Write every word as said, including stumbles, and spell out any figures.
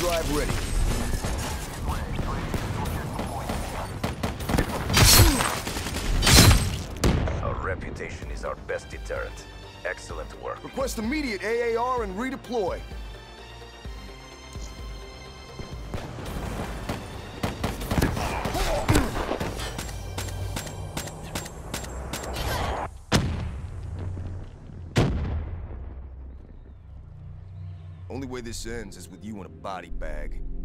drive ready. Our reputation is our best deterrent. Excellent work. Request immediate A A R and redeploy. Only way this ends is with you in a body bag.